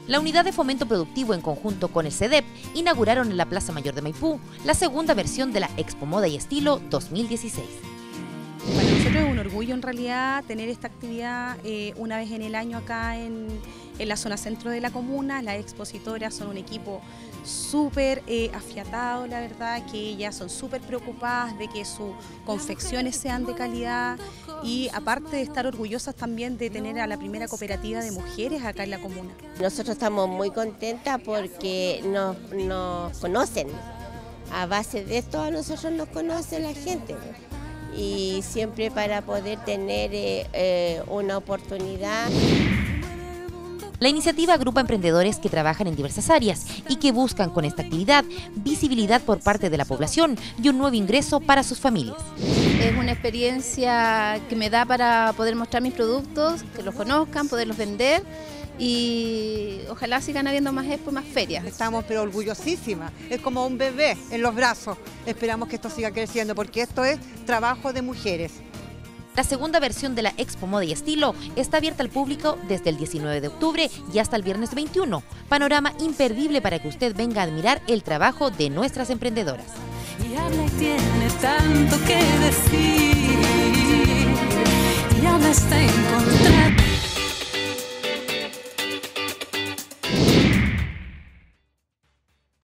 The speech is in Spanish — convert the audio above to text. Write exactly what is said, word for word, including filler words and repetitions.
La Unidad de Fomento Productivo, en conjunto con el CEDEP, inauguraron en la Plaza Mayor de Maipú la segunda versión de la Expo Moda y Estilo dos mil dieciséis. Para nosotros es un orgullo en realidad tener esta actividad eh, una vez en el año acá en, en la zona centro de la comuna. Las expositoras son un equipo súper eh, afiatado, la verdad, que ellas son súper preocupadas de que sus confecciones sean de calidad y aparte de estar orgullosas también de tener a la primera cooperativa de mujeres acá en la comuna. Nosotros estamos muy contentas porque nos, nos conocen, a base de esto a nosotros nos conoce la gente. Y siempre para poder tener eh, eh, una oportunidad. La iniciativa agrupa emprendedores que trabajan en diversas áreas y que buscan con esta actividad visibilidad por parte de la población y un nuevo ingreso para sus familias. Es una experiencia que me da para poder mostrar mis productos, que los conozcan, poderlos vender y ojalá sigan habiendo más expo, más ferias. Estamos pero orgullosísimas, es como un bebé en los brazos. Esperamos que esto siga creciendo porque esto es trabajo de mujeres. La segunda versión de la Expo Moda y Estilo está abierta al público desde el diecinueve de octubre y hasta el viernes veintiuno. Panorama imperdible para que usted venga a admirar el trabajo de nuestras emprendedoras. Y habla y tiene tanto que decir.